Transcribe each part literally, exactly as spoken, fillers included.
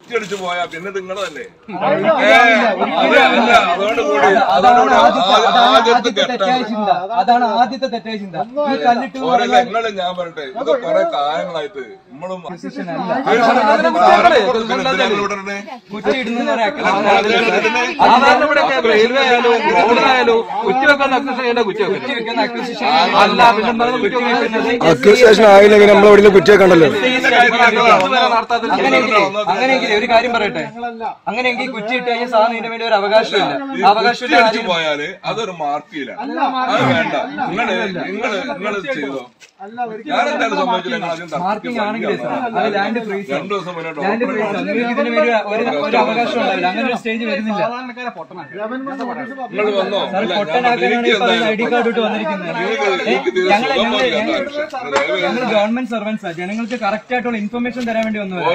കുറ്റിയടിച്ചു പോയാ പിന്നെ നിങ്ങൾ തന്നെ അതുകൊണ്ട് കൂടി ആദ്യത്തെ തെറ്റായ ചിന്ത അതാണ് ആദ്യത്തെ തെറ്റായ ചിന്ത. നിങ്ങള് ഞാൻ പറയട്ടെ ഇത് കൊറേ കാലങ്ങളായിട്ട് നമ്മളും റെയിൽവേ ആയാലും റോഡിലായാലും കുറ്റിവെക്കാൻ അക്വിസിഷൻ ചെയ്യേണ്ട കുറ്റിവെക്കാൻ അല്ല അക്വിസിഷൻ ആയില്ലെങ്കിൽ നമ്മളെവിടെ കുറ്റിവെക്കണ്ടല്ലോ. അങ്ങനെയെങ്കിൽ ഒരു കാര്യം പറയട്ടെ, അങ്ങനെയെങ്കിൽ കുറ്റി ഇട്ട് കഴിഞ്ഞാൽ സാറിന് ഇതിന്റെ വേണ്ടി ഒരു അവകാശമില്ല. അവകാശം പോയാല് അതൊരു മാർക്കില്ല, അത് വേണ്ട. നിങ്ങള് നിങ്ങള് നിങ്ങള് ചെയ്തോ ഞാനെന്താണ് സംഭവിച്ചില്ല. മാർക്കിംഗ് ആണെങ്കിലേ സാർ ലാൻഡ് ഫ്രീസ് രണ്ടു ദിവസം ലാൻഡ് ഫ്രീസ് ഇതിന് വേണ്ടി ഒരു അവകാശം ഉണ്ടാവില്ല. അങ്ങനെ ഒരു സ്റ്റേജ് വരുന്നില്ല. നിങ്ങൾ വന്നോ പൊട്ടനാക്കാനാണ് ഐ ഡി കാർഡ് ഇട്ട് വന്നിരിക്കുന്നത്. ഞങ്ങൾ ഗവൺമെന്റ് സർവൻസാ, ജനങ്ങൾക്ക് കറക്റ്റ് ആയിട്ടുള്ള ഇൻഫർമേഷൻ തരാൻ വേണ്ടി വന്നവരാ.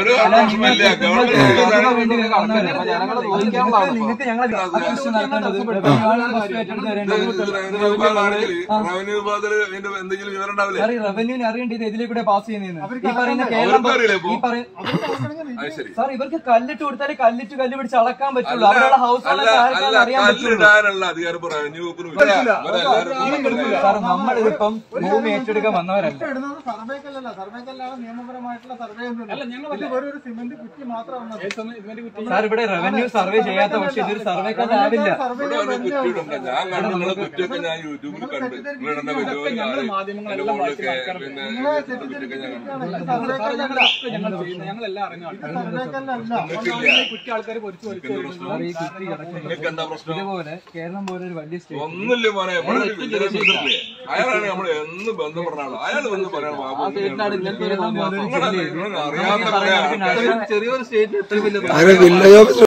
നിങ്ങൾക്ക് ഞങ്ങളെ അക്വിസിഷൻ നടത്തേണ്ടത് റവന്യൂവിന് അറിയേണ്ടത് ഇതിലേ കൂടെ പാസ് ചെയ്യുന്നതെന്ന് ഈ പറയുന്ന കേരളം ഈ പറയുന്ന സാർ ഇവർക്ക് കല്ലിട്ട് കൊടുത്താലേ കല്ലിട്ട് കല്ല് പിടിച്ച് അളക്കാൻ പറ്റുള്ളൂ. അവരുടെ ഹൗസ് അറിയാൻ പറ്റുള്ളൂ. സാർ നമ്മളിതിപ്പം ഭൂമി ഏറ്റെടുക്കാൻ വന്നവരല്ല. സാർ ഇവിടെ റവന്യൂ സർവേ ചെയ്യാത്ത പക്ഷെ ഇതൊരു സർവേ കല്ലാവില്ല. ഞാൻ യൂട്യൂബിൽ കണ്ട് മാധ്യമങ്ങളെല്ലാം ഇതുപോലെ കേരളം പോലെ ഒരു വലിയ സ്റ്റേറ്റ് ഒന്നുമില്ല മോനെ. അയാളാണ് നമ്മൾ എന്ന് ബന്ധപ്പെടുന്ന ആള്. അയാൾ വന്ന് പറയാൻ ചെറിയൊരു സ്റ്റേറ്റ്